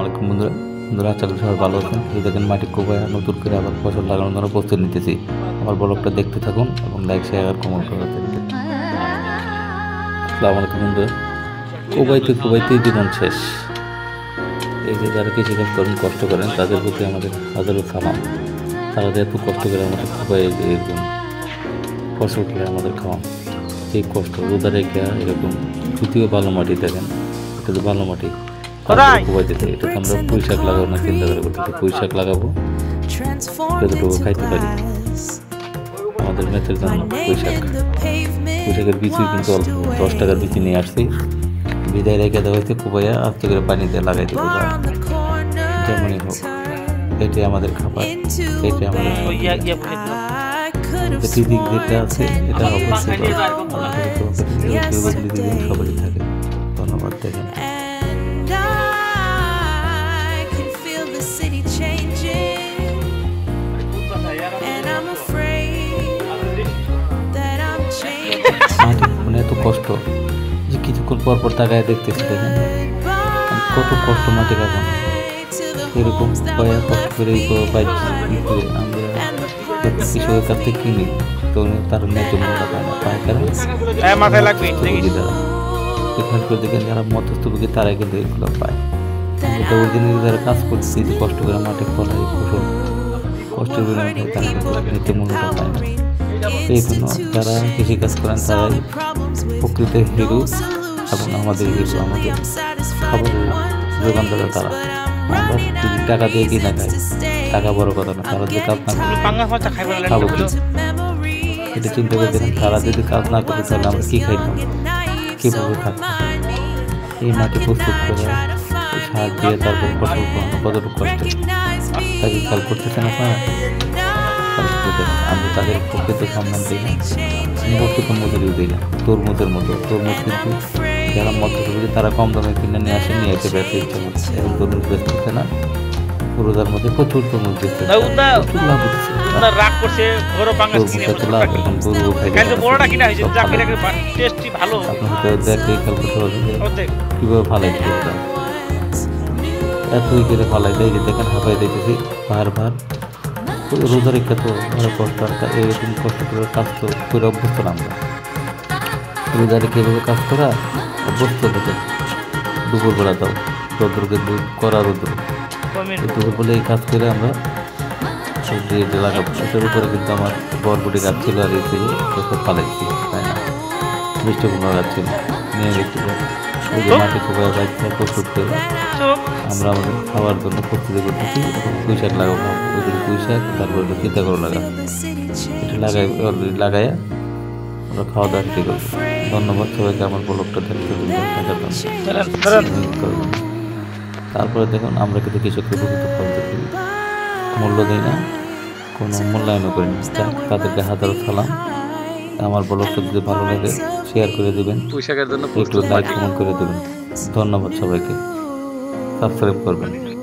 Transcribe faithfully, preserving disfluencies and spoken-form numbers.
আলাইকুম বন্ধুরা বন্ধুরা আশা করি সবাই ভালো আছেন। এই দেখেন মাটি কোপায় নতুন করে আবার ফসল লাগানোর জন্য প্রস্তুতি নিতেছি। আমার ব্লগটা দেখতে থাকুন এবং লাইক শেয়ার কমেন্ট করতে থাকুন। আসসালামু আলাইকুম বন্ধুরা। কোপাইতে কোপাইতে জীবন শেষ। এই যে যারা কৃষিকাজ করেন কষ্ট করেন তাদের প্রতি আমাদের হাজারো সালাম। তারা যে এত কষ্ট করে আমাদের কোপায় এরকম ফসল খেয়ে আমাদের খাওয়ান, এই কষ্ট রোদা রেখে এরকম যদিও ভালো মাটি দেখেন, এটা তো ভালো মাটি কোপাইতেছে। এটা তো আমরা পুঁই শাক লাগাবো না চিন্তা করে করতেছি, পুঁই শাক লাগাবো যতটুকু খাইতে পারি আমাদের মেথের জন্য। পুঁই শাক পুঁই শাকের বিচি কিন্তু অল্প দশ টাকার বিচি নিয়ে আসছি, বিদায় রেখে দেওয়া হয়েছে কোপাইয়া আস্তে করে পানি দিয়ে লাগাই দেবো। যেমনই হোক এটাই আমাদের খাবার, এটাই আমাদের দিক যেটা আছে এটা অবশ্যই সবারই থাকে। ধন্যবাদ। দেখেন মানে এত কষ্ট যে কিছুক্ষণ পর পর তাকায় দেখতেছি, দেখেন কত কষ্ট মাটি কাটানো। এরকম কয়েক কষ্ট করে আমরা কৃষকের কাছ থেকে কিনি তো তার ন্যায্য মূল্য পায় না, পায় কারণ এখান করে দেখেন যারা মধ্যস্থভোগী তারাই কিন্তু এগুলো পায়। আমরা ওই জন্য যারা কাজ করছি যে কষ্ট করে মাঠে ফলাই ফসল কষ্টের বিনিময়ে তারা কিন্তু ন্যায্য মূল্যটা পায় না। এই জন্য যারা কৃষিকাজ করেন তারাই প্রকৃত হিরো এবং আমাদের হিরো, আমাদের খাবারের যোগানদাতা তারা। আমরা যদি টাকা দিয়ে কিনা খাই, টাকা বড় কথা না, তারা যদি কাজ না করে খাবো কি? এটা চিন্তা করে দেখেন, তারা যদি কাজ না করে তাহলে আমরা কী খাইতাম, কীভাবে থাকতাম? এই মাটি প্রস্তুত করে সার দিয়ে তারপর ফসল করানো কতটুকু কষ্ট, তাকে খেয়াল করতেছেন আপনারা? আমরা তাদের প্রকৃত সম্মান দিই না, প্রকৃত মজুরি দিই না। তরমুজের মতো তরমুজ কিন্তু যারা মধ্যস্থভোগী তারা কম দামে কিনে নিয়ে আসে, নিয়ে এসে বেঁচে ইচ্ছে করছে এবং তরমুজ বেচতেছে না। রোজার মধ্যে প্রচুর তরমুজ দিচ্ছে, প্রচুর লাভ হচ্ছে। কিভাবে ফালাই এতই করে ফালাই দেয় যে দেখেন হাঁপাই দেখেছি ভার ভার। রোজা রেখে তো অনেক কষ্ট, এরকম কষ্ট করে কাজ তো করে অভ্যস্ত না আমরা। রোজা রেখে এভাবে কাজ করা অভ্যস্ত থেকে দুপুরবেলা দাও রোদ্র কিন্তু করা রোদ্র দুপুর বলে এই কাজ করে আমরা সবজি লাগাবো। এটার উপরে কিন্তু আমার বরবটি গাছ ছিল আর এই ছিল সব পালাইছি, তাই না? মিষ্টি কুমড়া গাছ ছিল নিয়ে গেছিল। ওই যে মাটি কোপায় গাছ প্রস্তুত করে আমরা আমাদের খাওয়ার জন্য প্রস্তুতি করতেছি। এখন পুঁই শাক লাগাবো, ওইগুলো পুঁই শাক তারপরে চিন্তা করে লাগাবো। এটা লাগাই অলরেডি লাগাইয়া আমরা খাওয়া দাওয়া শুরু করবো। ধন্যবাদ সবাইকে আমার ব্লগটা দেখতে দেখার জন্য। তারপরে দেখুন আমরা কিন্তু কৃষককে প্রকৃত ফল দিই, মূল্য দিই না, কোনো মূল্যায়নও করি না। তাদেরকে হাজারো সালাম। আমার ব্লগটা যদি ভালো লাগে শেয়ার করে দেবেন, একটু লাইক কমেন্ট করে দেবেন। ধন্যবাদ সবাইকে, সাবস্ক্রাইব করবেন।